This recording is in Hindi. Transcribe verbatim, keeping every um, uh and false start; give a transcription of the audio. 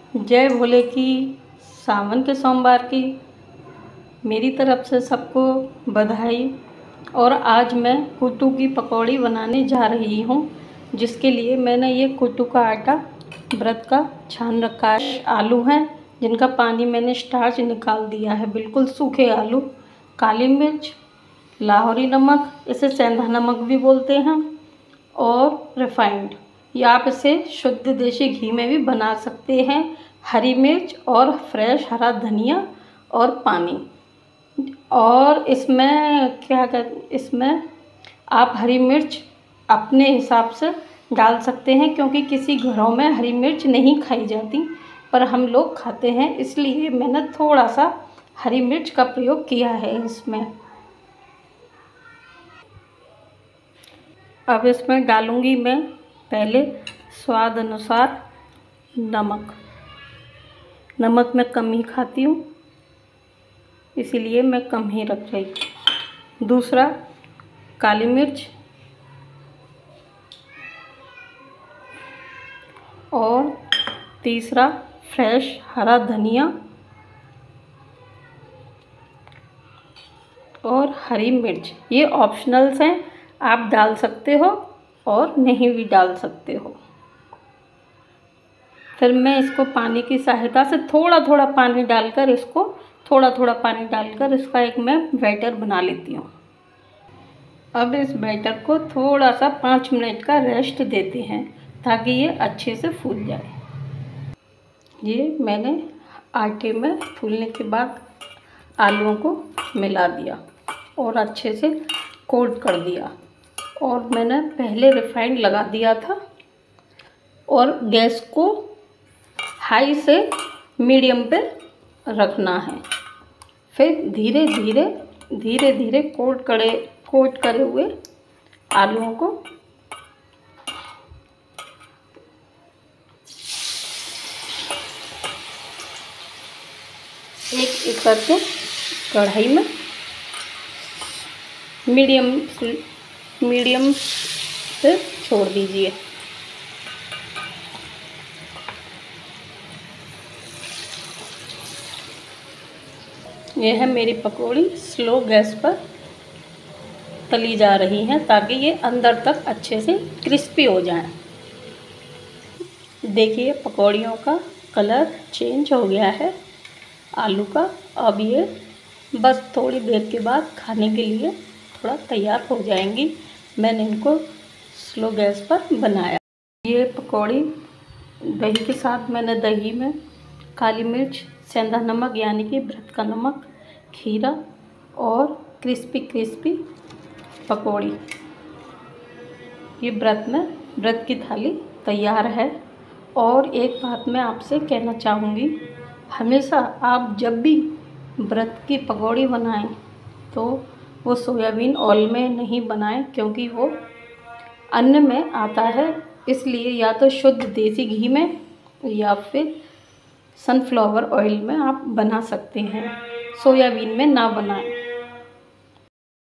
जय भोले की सावन के सोमवार की मेरी तरफ से सबको बधाई। और आज मैं कुट्टू की पकौड़ी बनाने जा रही हूँ, जिसके लिए मैंने ये कुट्टू का आटा व्रत का छान रखा है। आलू हैं जिनका पानी मैंने स्टार्च निकाल दिया है, बिल्कुल सूखे आलू। काली मिर्च, लाहौरी नमक, इसे सेंधा नमक भी बोलते हैं, और रिफाइंड, या आप इसे शुद्ध देसी घी में भी बना सकते हैं। हरी मिर्च और फ्रेश हरा धनिया और पानी। और इसमें क्या कर इसमें आप हरी मिर्च अपने हिसाब से डाल सकते हैं, क्योंकि किसी घरों में हरी मिर्च नहीं खाई जाती, पर हम लोग खाते हैं, इसलिए मैंने थोड़ा सा हरी मिर्च का प्रयोग किया है इसमें। अब इसमें डालूंगी मैं पहले स्वाद अनुसार नमक। नमक मैं कम ही खाती हूँ, इसीलिए मैं कम ही रख रही हूँ। दूसरा काली मिर्च, और तीसरा फ्रेश हरा धनिया और हरी मिर्च। ये ऑप्शनल्स हैं, आप डाल सकते हो और नहीं भी डाल सकते हो। फिर मैं इसको पानी की सहायता से थोड़ा थोड़ा पानी डालकर इसको थोड़ा थोड़ा पानी डालकर इसका एक मैं बैटर बना लेती हूँ। अब इस बैटर को थोड़ा सा पाँच मिनट का रेस्ट देते हैं, ताकि ये अच्छे से फूल जाए। ये मैंने आटे में फूलने के बाद आलूओं को मिला दिया और अच्छे से कोट कर दिया। और मैंने पहले रिफाइंड लगा दिया था, और गैस को हाई से मीडियम पे रखना है। फिर धीरे धीरे धीरे धीरे कोट करे कोट करे हुए आलूओं को एक एक करके कढ़ाई में मीडियम मीडियम से छोड़ दीजिए। यह है मेरी पकौड़ी स्लो गैस पर तली जा रही हैं, ताकि ये अंदर तक अच्छे से क्रिस्पी हो जाएं। देखिए पकौड़ियों का कलर चेंज हो गया है आलू का। अब ये बस थोड़ी देर के बाद खाने के लिए थोड़ा तैयार हो जाएंगी। मैंने इनको स्लो गैस पर बनाया। ये पकौड़ी दही के साथ, मैंने दही में काली मिर्च, सेंधा नमक यानी कि व्रत का नमक, खीरा और क्रिस्पी क्रिस्पी पकौड़ी। ये व्रत में व्रत की थाली तैयार है। और एक बात मैं आपसे कहना चाहूँगी, हमेशा आप जब भी व्रत की पकौड़ी बनाएं तो वो सोयाबीन ऑयल में नहीं बनाएं, क्योंकि वो अन्न में आता है। इसलिए या तो शुद्ध देसी घी में या फिर सनफ्लावर ऑयल में आप बना सकते हैं, सोयाबीन में ना बनाएं।